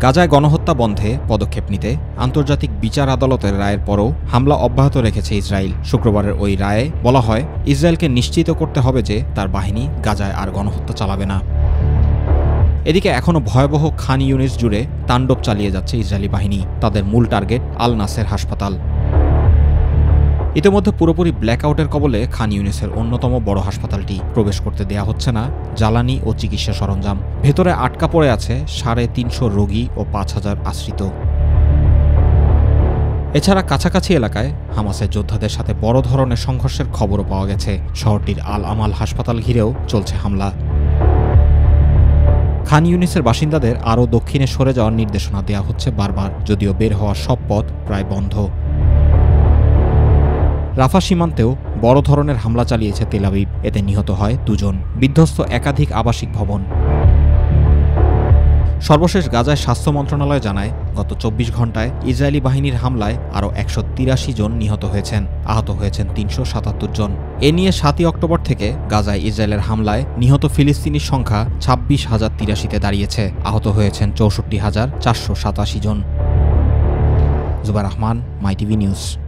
গাজায় গণহত্যা বন্ধে পদক্ষেপ নিতে আন্তর্জাতিক বিচার আদালতের রায়ের পরও হামলা অব্যাহত রেখেছে ইসরায়েল। শুক্রবারের ওই রায়ে বলা হয়, ইসরায়েলকে নিশ্চিত করতে হবে যে তার বাহিনী গাজায় আর গণহত্যা চালাবে না। এদিকে এখনও ভয়াবহ খান ইউনিস জুড়ে তাণ্ডব চালিয়ে যাচ্ছে ইসরায়েলি বাহিনী। তাদের মূল টার্গেট আল নাসের হাসপাতাল। ইতিমধ্যে পুরোপুরি ব্ল্যাকআউটের কবলে খান ইউনিসের অন্যতম বড় হাসপাতালটি। প্রবেশ করতে দেয়া হচ্ছে না জ্বালানি ও চিকিৎসা সরঞ্জাম। ভেতরে আটকা পড়ে আছে 350 রোগী ও 5000 আশ্রিত। এছাড়া কাছাকাছি এলাকায় হামাসের যোদ্ধাদের সাথে বড় ধরনের সংঘর্ষের খবরও পাওয়া গেছে। শহরটির আল আমাল হাসপাতাল ঘিরেও চলছে হামলা। খান ইউনিসের বাসিন্দাদের আরও দক্ষিণে সরে যাওয়ার নির্দেশনা দেওয়া হচ্ছে বারবার, যদিও বের হওয়ার সব পথ প্রায় বন্ধ। রাফা সীমান্তেও বড় ধরনের হামলা চালিয়েছে তেল আবিব। এতে নিহত হয় 2 জন, বিধ্বস্ত একাধিক আবাসিক ভবন। সর্বশেষ গাজায় স্বাস্থ্য মন্ত্রণালয় জানায়, গত 24 ঘণ্টায় ইসরায়েলি বাহিনীর হামলায় আরও 183 জন নিহত হয়েছেন, আহত হয়েছেন 377 জন। এ নিয়ে 7 অক্টোবর থেকে গাজায় ইসরায়েলের হামলায় নিহত ফিলিস্তিনির সংখ্যা 26,083-তে দাঁড়িয়েছে, আহত হয়েছেন 64,487 জন। Zubair Rahman, my TV news.